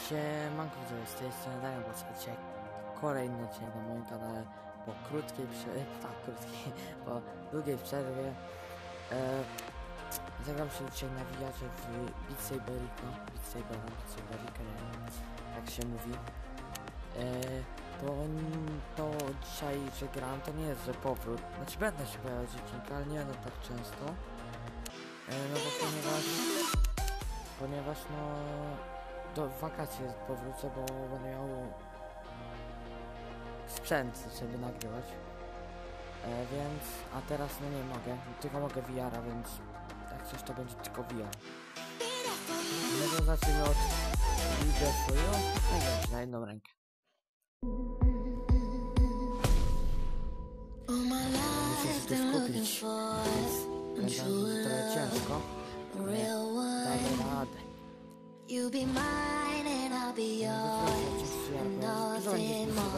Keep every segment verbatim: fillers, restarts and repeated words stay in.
Siemanko, z tej strony Daniel, bo słuchajcie, kolejny odcinek na moim kanale po krótkiej przerwie, tak, krótkiej, po długiej przerwie. E, zagram się dzisiaj nawijacze w Beat Saberika, Beat Sabera, Beat Saberika, nie wiem jak się mówi. E, to, to dzisiaj, że gram, to nie jest, że powrót, znaczy będę się pojawiać odcinka, ale nie będę tak często. E, no bo ponieważ, ponieważ no... do wakacji powrócę, bo będę miał sprzęt, żeby nagrywać. E, więc, a teraz no nie mogę, tylko mogę V R-a, więc jak coś to będzie tylko V R. No to zacznijmy od Liga swoją, no na jedną rękę. Muszę się tu skupić, więc będzie trochę ciężko. Damy radę. You be mine and I'll be yours, and nothing more.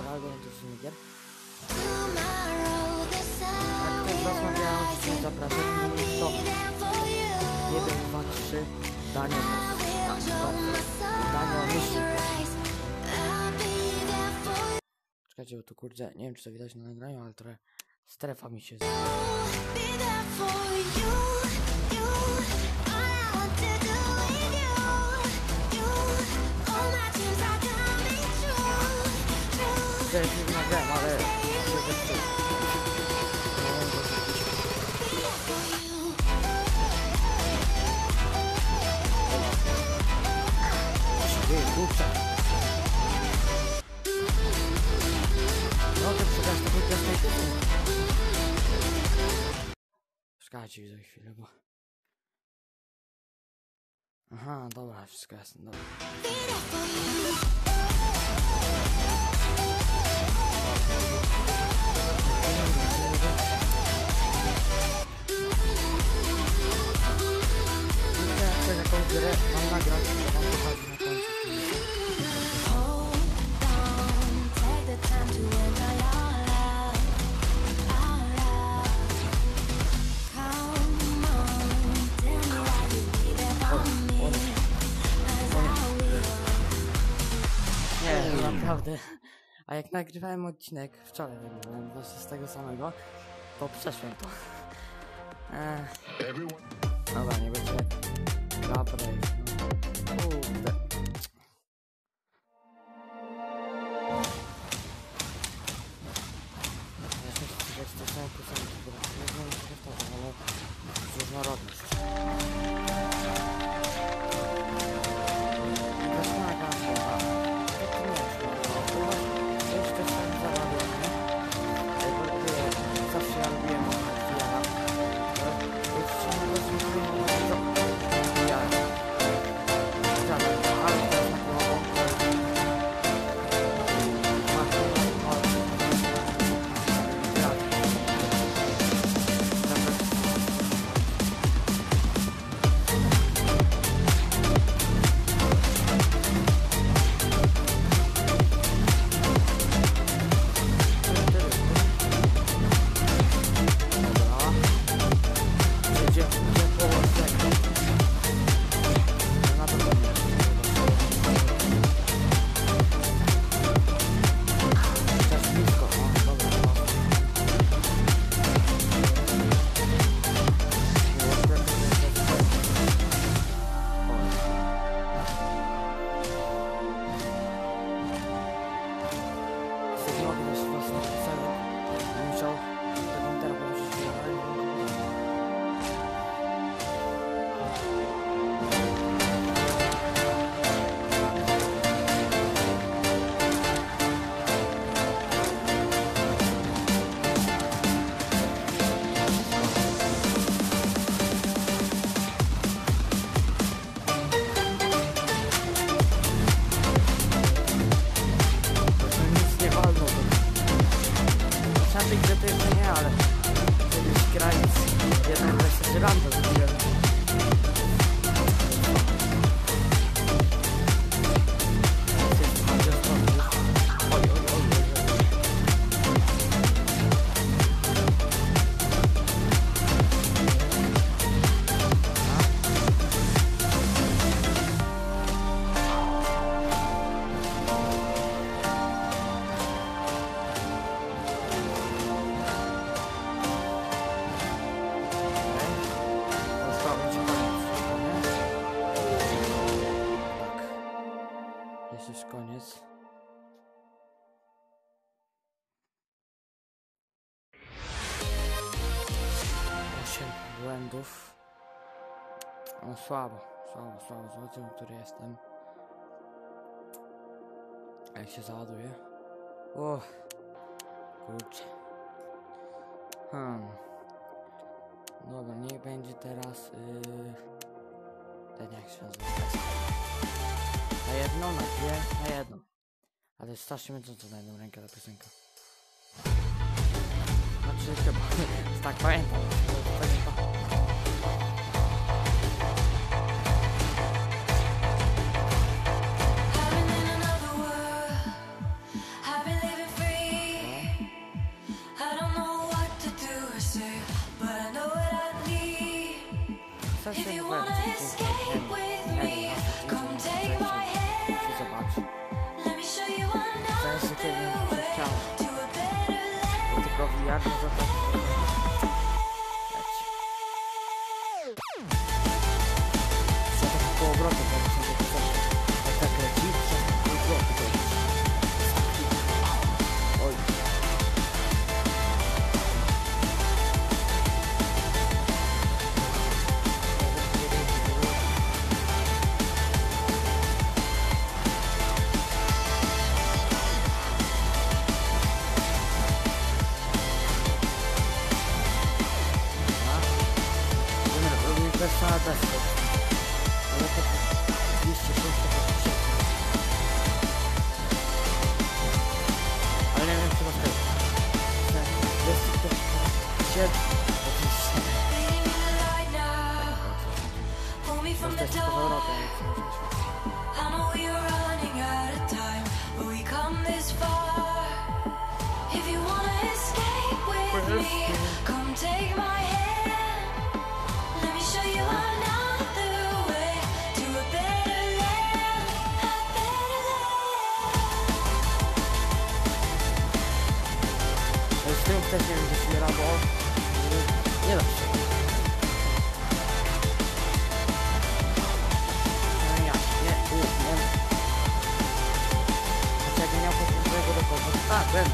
Tomorrow the sun will rise and I'll be there for you. jeden, dwa, trzy, Daniel, I will show my sunrise. I'll be there for you. Czekajcie, bo tu kurde, nie wiem czy to widać na nagraniu, ale trochę strefa mi się z... Be there for you, you. All I want to do is you, you. All my dreams are coming true, true. To jest nie nagrałem, ale... Czekajcie za chwilę, bo... Aha, dobra, wszystko jasne, dobra. Jak jakąś grę mam nagrać, to wam pokażę na końcu. Nie, naprawdę. A jak nagrywałem odcinek, wczoraj nagrywałem właśnie z tego samego, to przeszłem to. Eee. Dobra, nie będzie Gabriel. Kurde. Ja się chcę, że to są piosenki, bo nie wiem, czy to jest, ale różnorodność. jest już koniec. Osiem błędów. O, słabo, słabo, słabo, zobaczymy, który jestem. Jak się załaduje. O, kurczę. Hmm. Dobra, niech będzie teraz yy... ten jak się nazywa. Na jedną, na dwie, na jedną. Ale jest strasznie męcząco na jedną rękę ta piosenka. Znaczy chyba, tak pamiętam. To nie to. If you wanna escape with me, come take my hand. Let me show you another way to a better land. Tylko wiatr za to. Co to po obrotu, bo to są takie tak leci, co to obroty. Oj. Cała deska. Ale to dwieście sześćdziesiąt. Ale nie wiem, czy masz tego. Jest to siedem. To jest też powrotem. I know we're running out of time, but we come this far. If you wanna escape with me, come take my hand. Let me show you another way to a better land, a better land. Z tym też nie wiem, gdzie się rało. Nie da się. No ja nie umiem. Znaczy jakbym miał podwójnego do kogo. Tak, będę.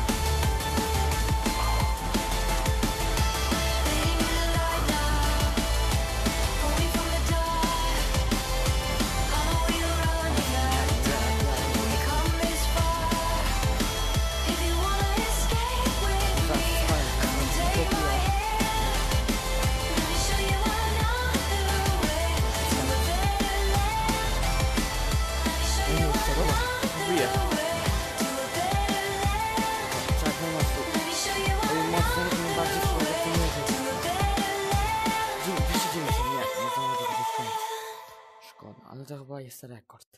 Ale to chyba jest rekord.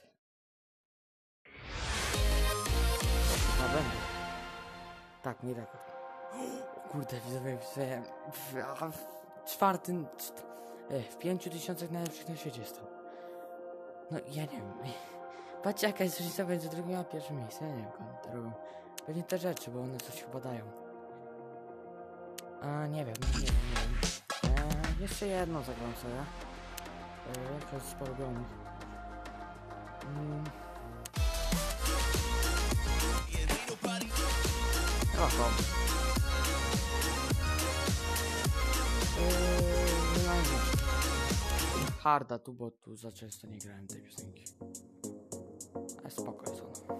Chyba będzie. Tak, mój rekord. O kurde, widzowie, w, w, w czwartym... W pięciu tysiącach najlepszych na świecie jest to. No ja nie wiem. Patrzcie jaka jest różnica między drugim a pierwszym miejscem. Ja nie wiem, jak to robią. Pewnie te rzeczy, bo one coś chyba dają. A nie wiem, nie wiem, nie wiem. Eee, jeszcze jedno zagram sobie. Eee, jak to jest porobione. Mm. Trochę. Eee, no nie. Harda tu, bo tu za często nie grałem tej piosenki. Ale spoko jest ona.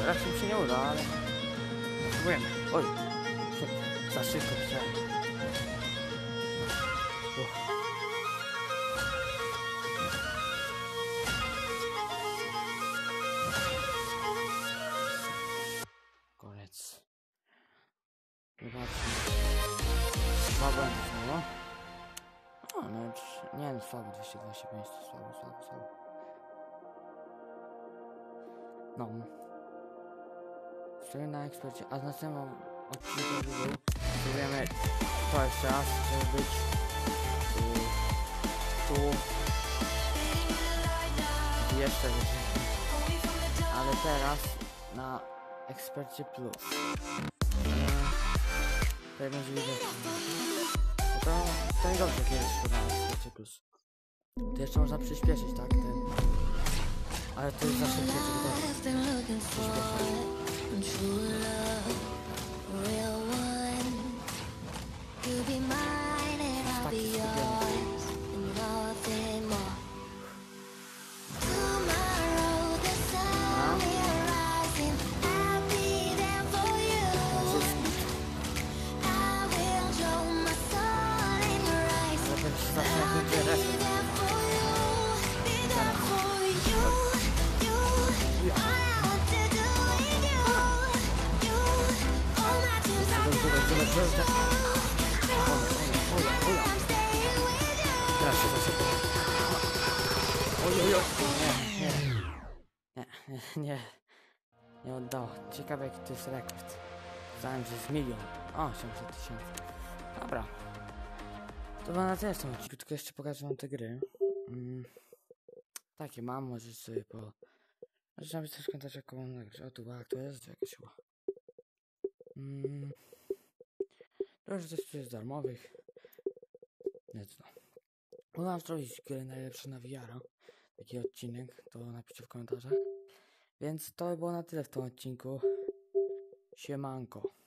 raczej mi się nie uda, ale spróbujemy. Oj, za szybko chciałem. Uch. Koniec. Zobaczmy. Dwa błędy znowu. O, no już, nie no, słabo, dwieście dwadzieścia pięć, to słabo, słabo, słabo. No. Stoję na ekspercie, a z następnym odcinku był, spróbujemy to jeszcze raz, żeby być yy, tu i jeszcze wyżej. Ale teraz na ekspercie plus. Tutaj będzie widać. To, to nie dobrze, kiedy jest na ekspercie plus. To jeszcze można przyspieszyć, tak? Ten. Ale to jest za szybkie, żeby to przyspieszyć. Teraz się zasypę. Ojojo. Nie, nie. Nie, nie. Nie oddało. Ciekawe jaki to jest rekord. Znałem, że jest milion. O, osiemset tysięcy. Dobra. To chyba na tyle w tym odcinku, tylko jeszcze pokażę wam te gry. Mm. Takie mam, możesz sobie po... Możesz napisać też w komentarzach, jaką mam nagrać. O, tu była, to jest jakaś chyba. Mm. Dużo też tu jest darmowych. Więc no. Mogłam zrobić gry najlepsze na V R-a. Taki odcinek, to napiszcie w komentarzach. Więc to by było na tyle w tym odcinku. Siemanko.